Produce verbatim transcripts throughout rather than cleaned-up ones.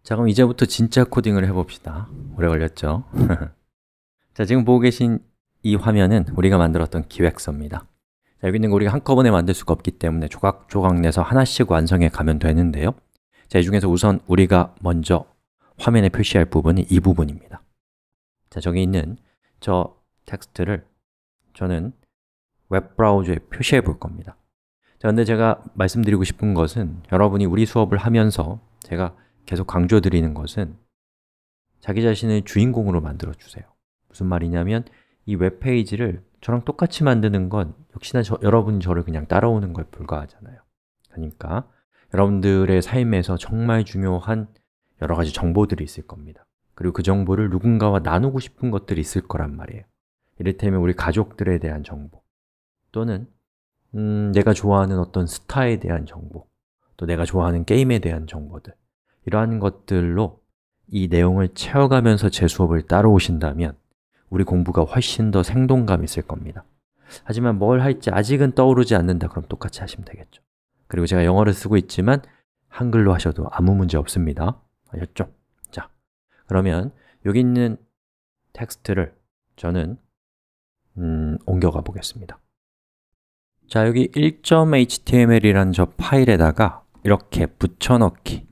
자, 그럼 이제부터 진짜 코딩을 해봅시다. 오래 걸렸죠? 자, 지금 보고 계신 이 화면은 우리가 만들었던 기획서입니다. 자, 여기 있는 거 우리가 한꺼번에 만들 수가 없기 때문에 조각조각 내서 하나씩 완성해 가면 되는데요. 자, 이 중에서 우선 우리가 먼저 화면에 표시할 부분이 이 부분입니다. 자, 저기 있는 저 텍스트를 저는 웹브라우저에 표시해 볼 겁니다. 자, 근데 제가 말씀드리고 싶은 것은 여러분이 우리 수업을 하면서 제가 계속 강조드리는 것은 자기 자신을 주인공으로 만들어 주세요. 무슨 말이냐면 이 웹페이지를 저랑 똑같이 만드는 건 역시나 저, 여러분이 저를 그냥 따라오는 거에 불과하잖아요. 그러니까 여러분들의 삶에서 정말 중요한 여러 가지 정보들이 있을 겁니다. 그리고 그 정보를 누군가와 나누고 싶은 것들이 있을 거란 말이에요. 이를테면 우리 가족들에 대한 정보, 또는 음, 내가 좋아하는 어떤 스타에 대한 정보, 또 내가 좋아하는 게임에 대한 정보들, 이러한 것들로 이 내용을 채워가면서 제 수업을 따라오신다면 우리 공부가 훨씬 더 생동감 있을 겁니다. 하지만 뭘 할지 아직은 떠오르지 않는다, 그럼 똑같이 하시면 되겠죠. 그리고 제가 영어를 쓰고 있지만 한글로 하셔도 아무 문제 없습니다. 아셨죠? 자, 그러면 여기 있는 텍스트를 저는 음, 옮겨가 보겠습니다. 자, 여기 일 점 에이치 티 엠 엘이라는 저 파일에다가 이렇게 붙여넣기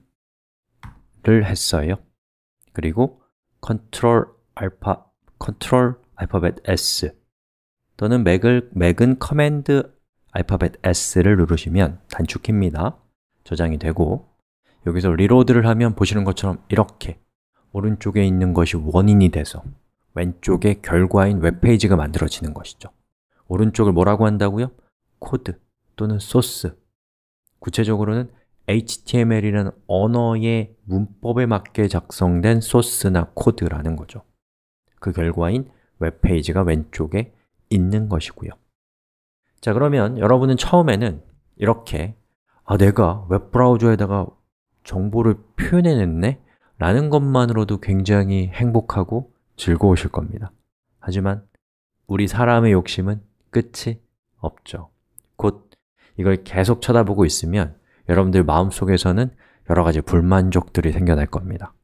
를 했어요. 그리고 컨트롤 알파, 컨트롤 알파벳 S 또는 맥을, 맥은 커맨드 알파벳 S를 누르시면 단축키입니다. 저장이 되고 여기서 리로드를 하면 보시는 것처럼 이렇게 오른쪽에 있는 것이 원인이 돼서 왼쪽에 결과인 웹페이지가 만들어지는 것이죠. 오른쪽을 뭐라고 한다고요? 코드 또는 소스, 구체적으로는 에이치 티 엠 엘이라는 언어의 문법에 맞게 작성된 소스나 코드라는 거죠. 그 결과인 웹페이지가 왼쪽에 있는 것이고요. 자, 그러면 여러분은 처음에는 이렇게 아, 내가 웹브라우저에다가 정보를 표현해냈네? 라는 것만으로도 굉장히 행복하고 즐거우실 겁니다. 하지만 우리 사람의 욕심은 끝이 없죠. 곧 이걸 계속 쳐다보고 있으면 여러분들 마음속에서는 여러 가지 불만족들이 생겨날 겁니다.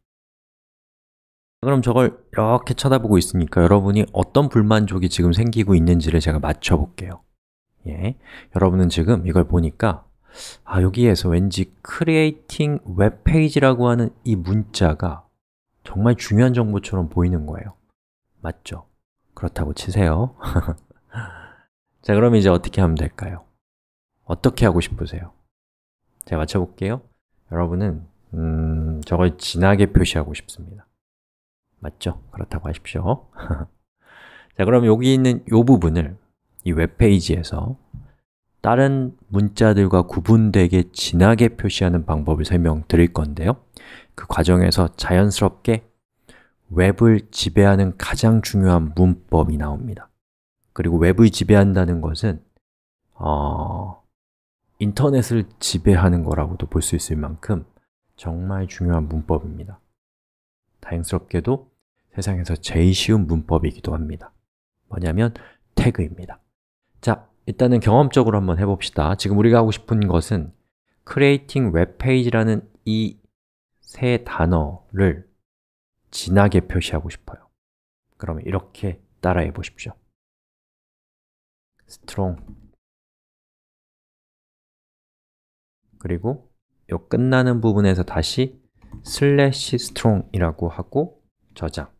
그럼 저걸 이렇게 쳐다보고 있으니까 여러분이 어떤 불만족이 지금 생기고 있는지를 제가 맞춰볼게요. 예, 여러분은 지금 이걸 보니까 아, 여기에서 왠지 Creating Web Page라고 하는 이 문자가 정말 중요한 정보처럼 보이는 거예요. 맞죠? 그렇다고 치세요. 자, 그럼 이제 어떻게 하면 될까요? 어떻게 하고 싶으세요? 제가 맞춰볼게요. 여러분은 음, 저걸 진하게 표시하고 싶습니다. 맞죠? 그렇다고 하십시오. 자, 그럼 여기 있는 이 부분을 이 웹페이지에서 다른 문자들과 구분되게 진하게 표시하는 방법을 설명드릴 건데요. 그 과정에서 자연스럽게 웹을 지배하는 가장 중요한 문법이 나옵니다. 그리고 웹을 지배한다는 것은 어... 인터넷을 지배하는 거라고도 볼 수 있을 만큼 정말 중요한 문법입니다. 다행스럽게도 세상에서 제일 쉬운 문법이기도 합니다. 뭐냐면 태그입니다. 자, 일단은 경험적으로 한번 해봅시다. 지금 우리가 하고 싶은 것은 Creating Web Page라는 이 세 단어를 진하게 표시하고 싶어요. 그러면 이렇게 따라해 보십시오. strong, 그리고 이 끝나는 부분에서 다시 slash strong이라고 하고 저장,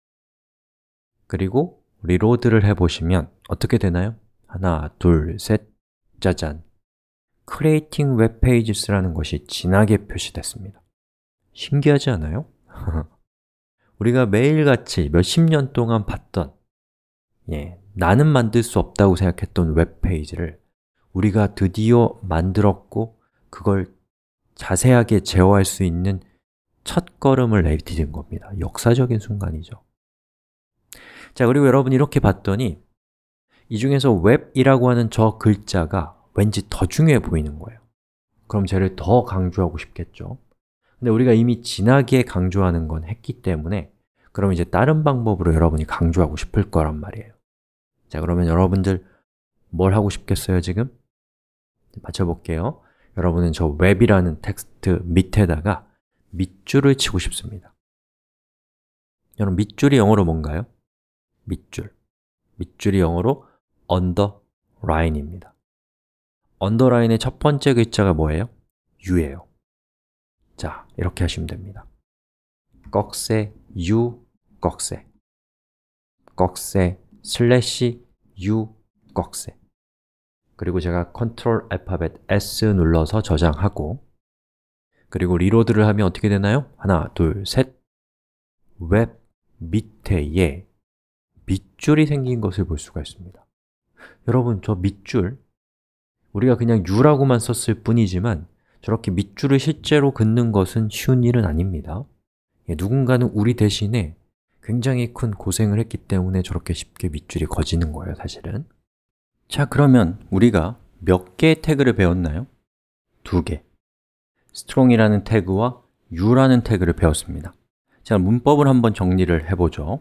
그리고 리로드를 해보시면 어떻게 되나요? 하나, 둘, 셋, 짜잔! Creating Web Pages라는 것이 진하게 표시됐습니다. 신기하지 않아요? 우리가 매일같이 몇십 년 동안 봤던 예, 나는 만들 수 없다고 생각했던 웹페이지를 우리가 드디어 만들었고 그걸 자세하게 제어할 수 있는 첫 걸음을 내디딘 겁니다. 역사적인 순간이죠. 자, 그리고 여러분이 이렇게 봤더니 이 중에서 웹이라고 하는 저 글자가 왠지 더 중요해 보이는 거예요. 그럼 쟤를 더 강조하고 싶겠죠. 근데 우리가 이미 진하게 강조하는 건 했기 때문에 그럼 이제 다른 방법으로 여러분이 강조하고 싶을 거란 말이에요. 자, 그러면 여러분들 뭘 하고 싶겠어요, 지금? 맞춰볼게요. 여러분은 저 웹이라는 텍스트 밑에다가 밑줄을 치고 싶습니다. 여러분, 밑줄이 영어로 뭔가요? 밑줄. 밑줄이 영어로 underline입니다. underline의 첫 번째 글자가 뭐예요? U예요. 자, 이렇게 하시면 됩니다. 꺽쇠, U, 꺽쇠, 꺽쇠, 슬래시, U, 꺽쇠. 그리고 제가 컨트롤 알파벳 S 눌러서 저장하고, 그리고 리로드를 하면 어떻게 되나요? 하나, 둘, 셋. 웹 밑에에 밑줄이 생긴 것을 볼 수가 있습니다. 여러분, 저 밑줄, 우리가 그냥 U라고만 썼을 뿐이지만 저렇게 밑줄을 실제로 긋는 것은 쉬운 일은 아닙니다. 예, 누군가는 우리 대신에 굉장히 큰 고생을 했기 때문에 저렇게 쉽게 밑줄이 그어지는 거예요, 사실은. 자, 그러면 우리가 몇 개의 태그를 배웠나요? 두 개. strong이라는 태그와 U라는 태그를 배웠습니다. 자, 문법을 한번 정리를 해보죠.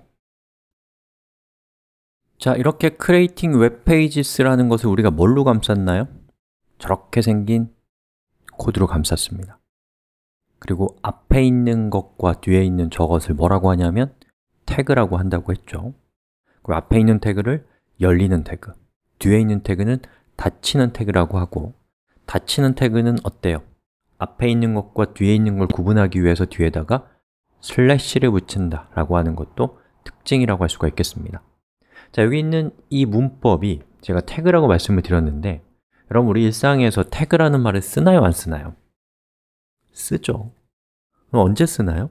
자, 이렇게 creating web pages라는 것을 우리가 뭘로 감쌌나요? 저렇게 생긴 코드로 감쌌습니다. 그리고 앞에 있는 것과 뒤에 있는 저것을 뭐라고 하냐면 태그라고 한다고 했죠. 그리고 앞에 있는 태그를 열리는 태그, 뒤에 있는 태그는 닫히는 태그라고 하고, 닫히는 태그는 어때요? 앞에 있는 것과 뒤에 있는 걸 구분하기 위해서 뒤에다가 슬래시를 붙인다 라고 하는 것도 특징이라고 할 수가 있겠습니다. 자, 여기 있는 이 문법이 제가 태그라고 말씀을 드렸는데, 여러분, 우리 일상에서 태그라는 말을 쓰나요, 안 쓰나요? 쓰죠. 그럼 언제 쓰나요?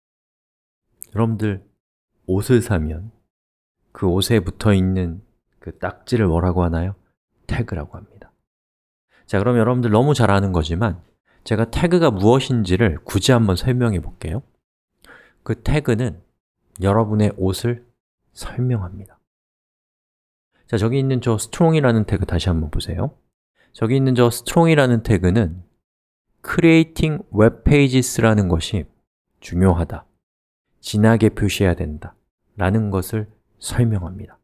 여러분들, 옷을 사면 그 옷에 붙어있는 그 딱지를 뭐라고 하나요? 태그라고 합니다. 자, 그럼 여러분들 너무 잘 아는 거지만 제가 태그가 무엇인지를 굳이 한번 설명해 볼게요. 그 태그는 여러분의 옷을 설명합니다. 자, 저기 있는 저 strong이라는 태그 다시 한번 보세요. 저기 있는 저 strong이라는 태그는 creating web pages라는 것이 중요하다, 진하게 표시해야 된다 라는 것을 설명합니다.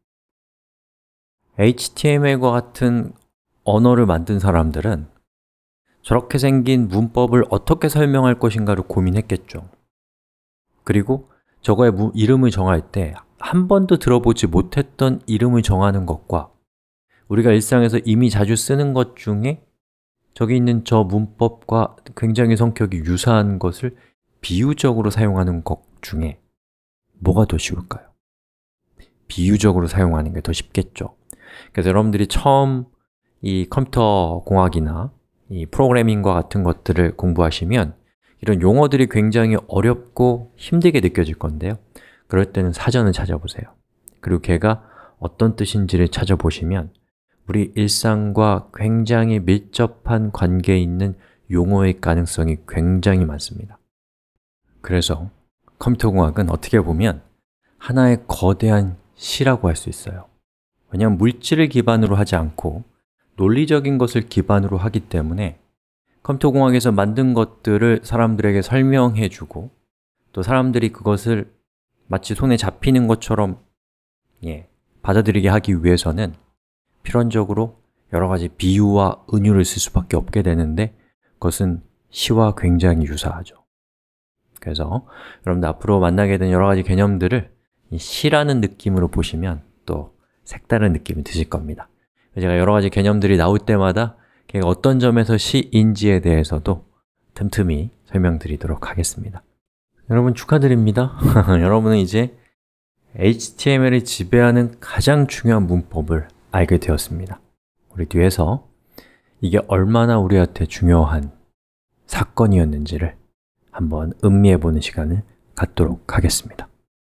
에이치티엠엘과 같은 언어를 만든 사람들은 저렇게 생긴 문법을 어떻게 설명할 것인가를 고민했겠죠. 그리고 저거의 무, 이름을 정할 때 한 번도 들어보지 못했던 이름을 정하는 것과 우리가 일상에서 이미 자주 쓰는 것 중에 저기 있는 저 문법과 굉장히 성격이 유사한 것을 비유적으로 사용하는 것 중에 뭐가 더 쉬울까요? 비유적으로 사용하는 게 더 쉽겠죠. 그래서 여러분들이 처음 이 컴퓨터 공학이나 이 프로그래밍과 같은 것들을 공부하시면 이런 용어들이 굉장히 어렵고 힘들게 느껴질 건데요. 그럴 때는 사전을 찾아보세요. 그리고 걔가 어떤 뜻인지를 찾아보시면 우리 일상과 굉장히 밀접한 관계에 있는 용어의 가능성이 굉장히 많습니다. 그래서 컴퓨터 공학은 어떻게 보면 하나의 거대한 시라고 할 수 있어요. 왜냐하면 물질을 기반으로 하지 않고 논리적인 것을 기반으로 하기 때문에 컴퓨터 공학에서 만든 것들을 사람들에게 설명해 주고 또 사람들이 그것을 마치 손에 잡히는 것처럼 예, 받아들이게 하기 위해서는 필연적으로 여러 가지 비유와 은유를 쓸 수밖에 없게 되는데 그것은 시와 굉장히 유사하죠. 그래서 여러분들 앞으로 만나게 된 여러 가지 개념들을 이 시라는 느낌으로 보시면 또 색다른 느낌이 드실 겁니다. 제가 여러 가지 개념들이 나올 때마다 걔가 어떤 점에서 시인지에 대해서도 틈틈이 설명드리도록 하겠습니다. 여러분 축하드립니다. 여러분은 이제 에이치티엠엘이 지배하는 가장 중요한 문법을 알게 되었습니다. 우리 뒤에서 이게 얼마나 우리한테 중요한 사건이었는지를 한번 음미해보는 시간을 갖도록 하겠습니다.